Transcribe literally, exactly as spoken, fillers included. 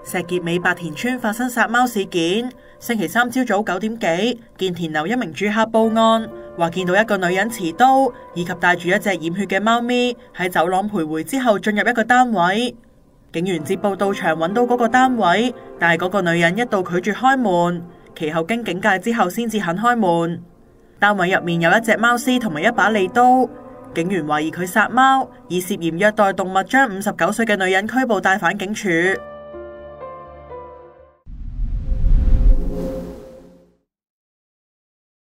石硤尾白田村發生殺貓事件，星期三朝早九點幾，建田樓一名住客報案，話見到一個女人持刀以及帶住一隻染血嘅貓咪喺走廊徘徊之後進入一個單位。警員接報到場揾到嗰個單位，但係嗰個女人一度拒絕開門，其後經警戒之後先至肯開門。單位入面有一隻貓屍同埋一把利刀，警員懷疑佢殺貓，以涉嫌虐待動物將五十九歲嘅女人拘捕帶返警署。